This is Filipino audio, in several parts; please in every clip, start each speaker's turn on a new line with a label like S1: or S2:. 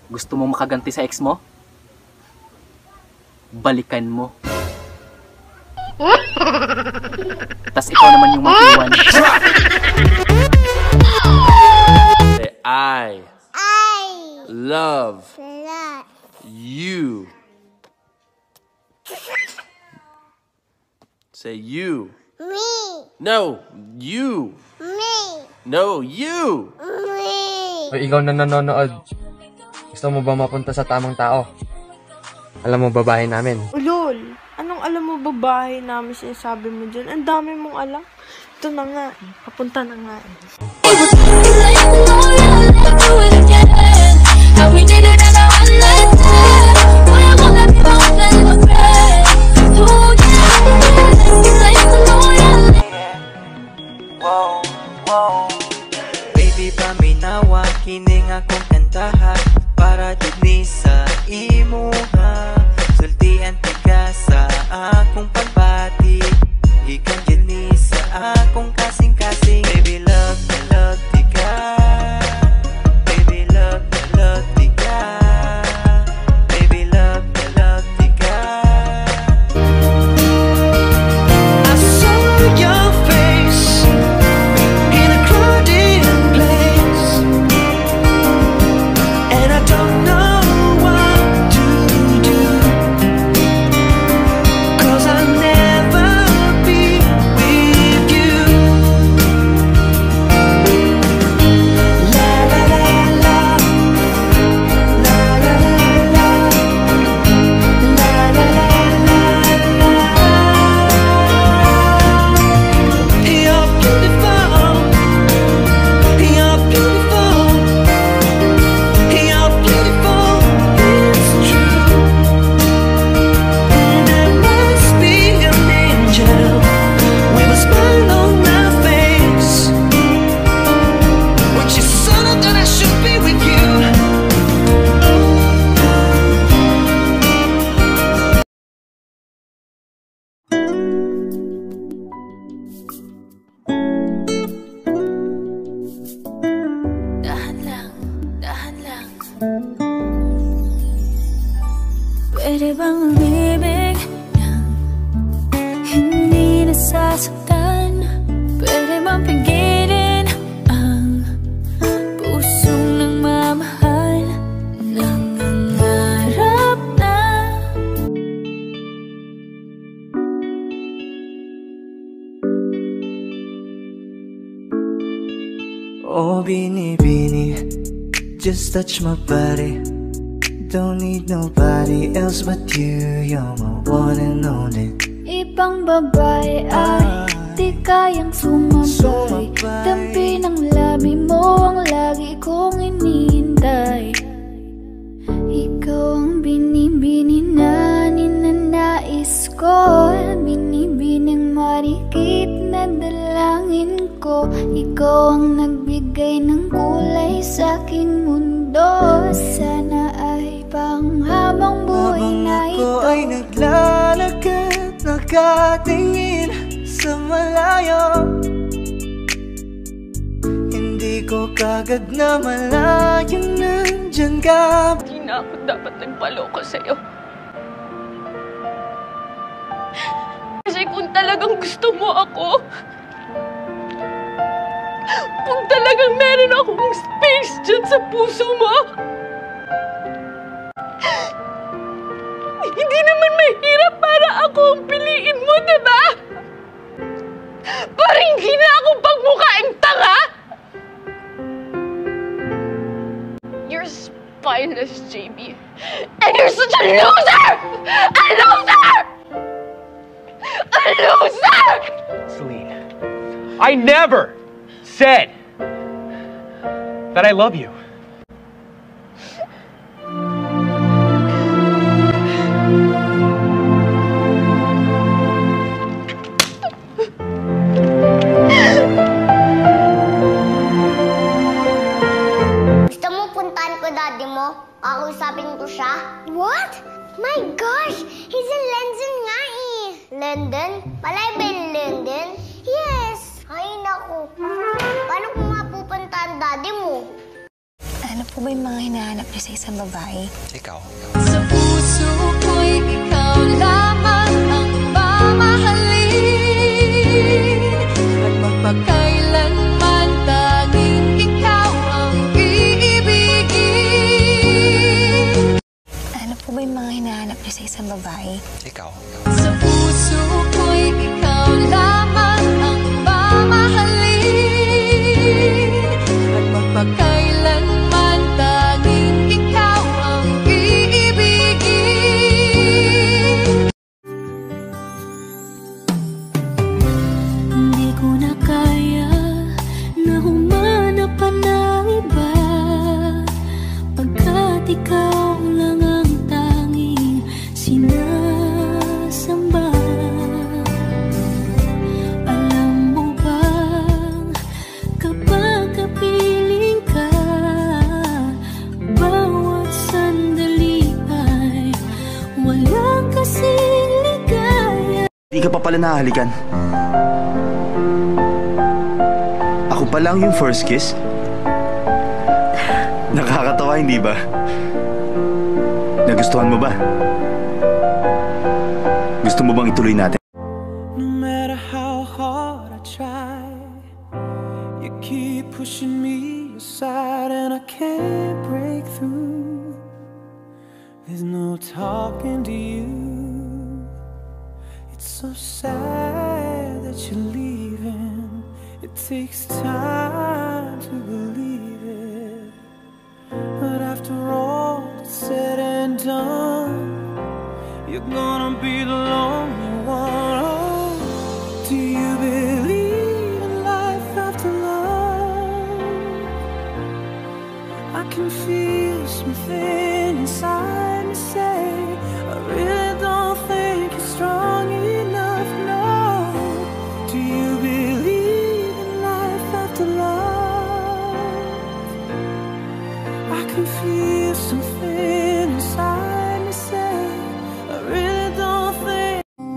S1: Gusto mong makaganti sa ex mo? Balikan mo. Tas ikaw naman yung mag-iwan. Say, I love you. Say you.
S2: Me.
S1: No, you.
S2: Me.
S1: No, you.
S2: Me.
S3: O ikaw na nanonood, gusto mo ba mapunta sa tamang tao? Alam mo babae namin.
S4: Ulol, anong alam mo babae namin sinasabi mo dyan? Ang dami mong alam. Ito na nga, papunta na nga.
S5: Baby, paminawa, kining akong kantaha para dini sa imuha. Sultian tika sa akong pagbati, ikan dini sa akong kasing-kasing. Baby, love tika. Baby, love tika. Baby, love tika. I saw your face in a crowded place, and I don't know what to do, 'cause I'll never be with you. La la la la, la la la la, la la la la. You're beautiful, you're beautiful, you're beautiful, it's true. There must be an angel with a smile on my face when she said that I should be with you.
S6: Dahan lang, dahan lang. Pwede bang umibig nang hindi nasasaktan? Pwede bang pigilin ang pusong nagmamahal? Nangangarap na
S5: Oh, Bini, just touch my body. Don't need nobody else but you. You're my one and only.
S6: ibang babae ay di kayang sumabay. Dampi ng labi mo ang lagi kong inihintay. Ikaw ang binibini na ninanais ko, binibining marikit na dalangin ko. Ikaw ang nagbigay ng kulay sa aking mundo. Sana ay panghabang buhay na ito.
S5: Habang ako ay naglalakad, nakatingin sa malayo, hindi ko kagad na malayang nandyan ka.
S4: Hindi na ako dapat nagpaloko sa'yo. Kasi kung talagang gusto mo ako, kung talagang meron akong space dyan sa puso mo, hindi naman mahirap para ako ang piliin mo, diba? Para hindi na ako pagmukhaing tanga! You're spineless, JB. And you're such a loser! A loser! A loser!
S7: Celine, I never said that I love you.
S2: Gusto mo puntahan ko daddy mo? Ako usapin ko siya? What? My gosh! He's in London nga eh! London? Malay ba yung London? Yes! Ay naku! Paano ko nga pupuntahan daddy mo?
S6: I'm Ano po ba yung mga hinahanap niyo sa isang babae?
S5: Ikaw.
S6: Sa puso ko'y ikaw lamang ang mamahalin, at magpakailanman tanging ikaw ang iibigin. Ano po ba yung mga hinahanap niyo sa isang babae?
S5: Ikaw.
S6: Sa puso ko'y ikaw lamang ang mamahalin, at magpakailanman tanging ikaw ang iibigin. Hindi ko na kaya na humanap pa ng iba, pagkat ikaw lang ang tanging sinasamba. Alam mo bang kapag kapiling ka, bawat sandali ay walang kasing ligaya.
S8: Di ka pa pala nahalikan. Ako pa lang yung first kiss? Nakakatawa, hindi ba? Nagustuhan mo ba? Gusto mo bang ituloy natin?
S5: No matter how hard I try, you keep pushing me aside and I can't break through. There's no talking to you. It's so sad that you're leaving. It takes time to believe it, but after all that's said and done, you're gonna be the lonely one. Oh, do you believe in life after love? I can feel something inside me say, I really don't think you're strong enough. No, do you believe in life after love? I can feel something inside me say, I really don't think.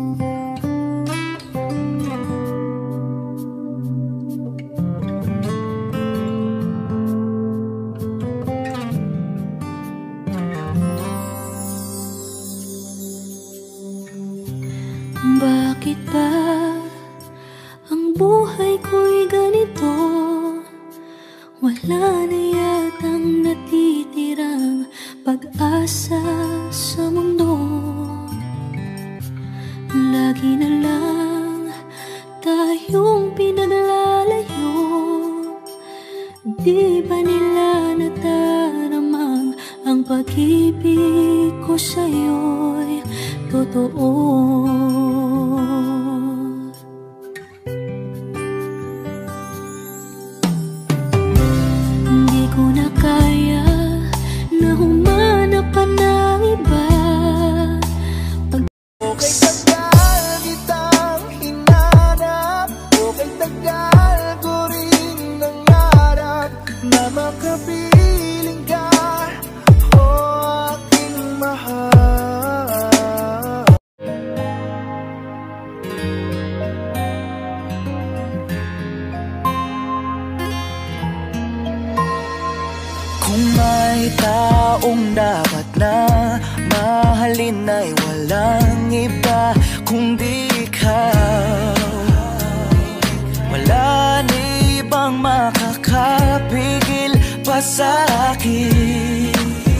S6: Bakit ba ang buhay ko'y ganito? Wala na yatang natitirang pag-asa sa mundo. Lagi na lang tayong pinaglalayo. Di ba nila nataramang ang pag-ibig ko sa'yo'y totoo? Hindi ko na kaya na humanap pa ng iba.
S5: Okay tagal kitang hinanap, okay tagal ko rin nangarap na makapiling ka, o aking mahal. Kung may taong dapat na mahalin ay walang iba kundi ikaw. Wala na ibang makakapigil pa sa'kin.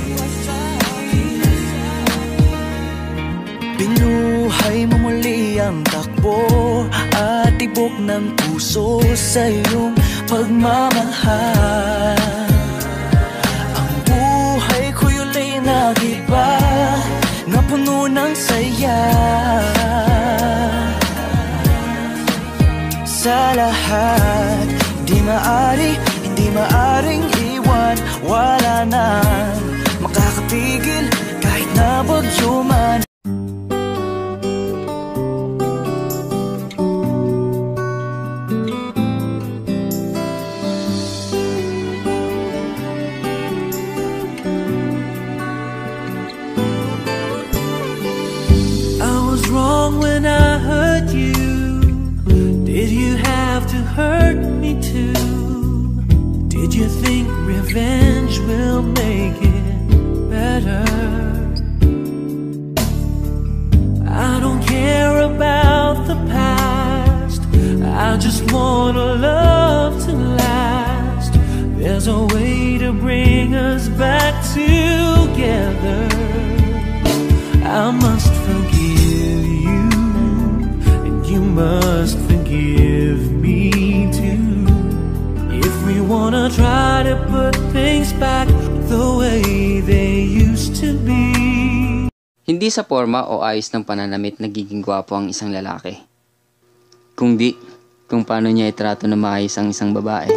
S5: Binuhay mo muli ang takbo at tibok ng puso sa iyong pagmamahal. Nag-iba na puno ng saya. Sa lahat, hindi maaring iwan. Wala nang makakapigil kahit na bagyo man. When I hurt you, did you have to hurt me too? Did you think revenge will make it better. I don't care about the past, I just want a love to last. There's a way to bring us back together. I must forgive you, and you must forgive me too. If we wanna try to put things back the way they used to be.
S9: Hindi sa forma o ayos ng pananamit nagiging gwapo ang isang lalaki. Kundi, kung paano niya itrato na maayos ang isang babae.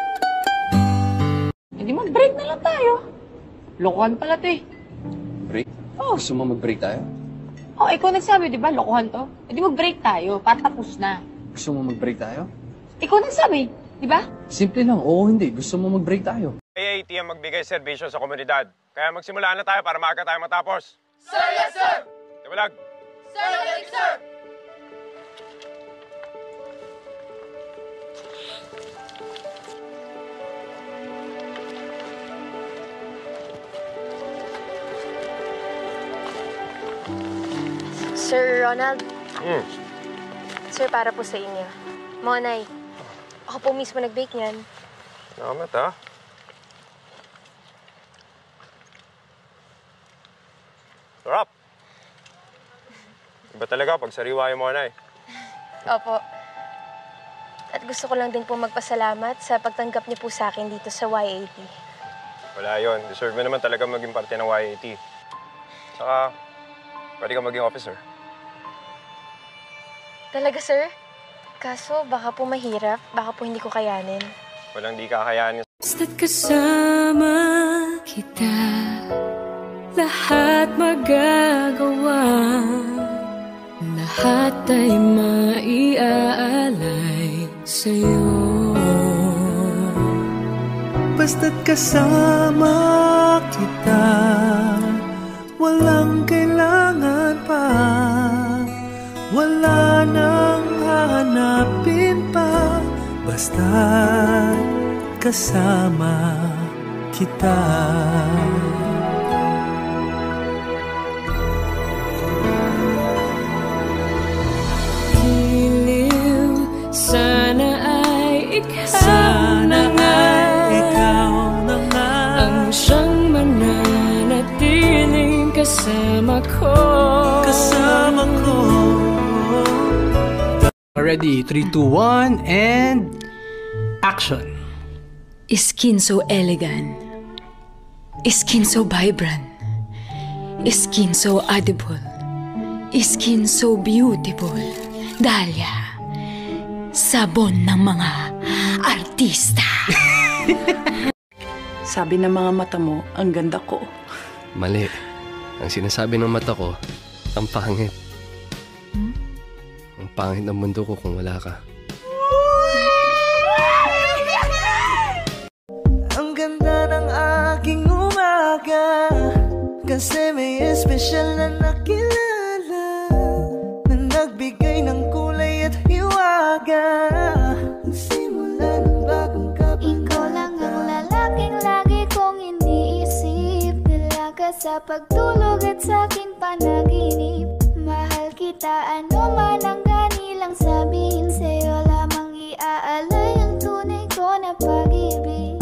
S10: Hindi mag-break na lang tayo. Lokohan pala to eh.
S3: Break?
S10: Oh.
S3: Gusto mo mag-break tayo?
S10: Oh, ikaw nagsabi, di ba? Lokohan to. Hindi mag-break tayo, para tapos na.
S3: Gusto mo mag-break tayo?
S10: Ikaw nagsabi, di ba?
S3: Simple lang, oo hindi. Gusto mo mag-break tayo.
S11: AAT ang magbigay serbisyo sa komunidad. Kaya magsimula na tayo para maaga tayo matapos.
S12: Sir, yes, sir!
S11: Tiwalag!
S12: Sir, yes, sir!
S13: Sir Ronald? Sir, para po sa inyo. Monay, ako po mismo nag-bake niyan.
S11: Salamat, ha? Sarap! Iba talaga pag sariwa yung mga
S13: Opo. At gusto ko lang din po magpasalamat sa pagtanggap niyo po sa akin dito sa YAT.
S11: Wala yun. Deserve mo naman talaga maging parte ng YAT. Saka, pwede ka maging officer.
S13: Talaga, sir? Kaso, baka po mahirap. Baka po hindi ko kayanin.
S11: Walang di kakayanin.
S6: Basta't kasama kita, lahat magagawa. Lahat ay maiaalay sa'yo.
S5: Basta't kasama kita, walang kailangan pa. Wala nang hahanapin pa. Basta't kasama kita.
S6: Sana ay ikaw
S5: Sana ay ikaw na nga
S6: ang siyang mananatiling kasama ko.
S5: Kasama ko.
S14: Ready, 3, 2, 1, and action.
S6: Skin so elegant, skin so vibrant, skin so edible, skin so beautiful. Dahlia, sabon ng mga artista.
S15: Sabi ng mga mata mo, ang ganda ko.
S16: Mali. Ang sinasabi ng mata ko, ang pangit. Ang pangit ng mundo ko kung wala ka.
S5: Ang ganda ng aking umaga, kasi may espesyal na nakilala, na nagbigay ng kulay at hiwaga. Simula ng bagong kabanata.
S2: Ikaw lang ang lalaking lagi kong iniisip, dalaga sa pagtulog at sa aking panaginip. Mahal kita, ano man ang ganilang sabihin, sa'yo lamang iaalay ang tunay ko na pag-ibig.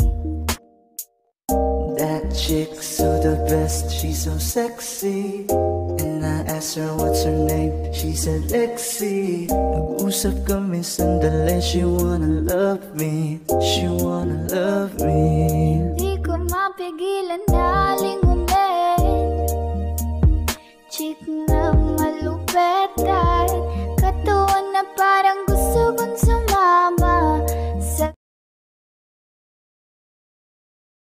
S5: That chick so the best, she's so sexy. And I asked her what's her name, she said Lexi. Nag-usap kami sandali, she wanna love me, she wanna love me.
S2: Di ko mapigilan na lingunin, chick na malupet.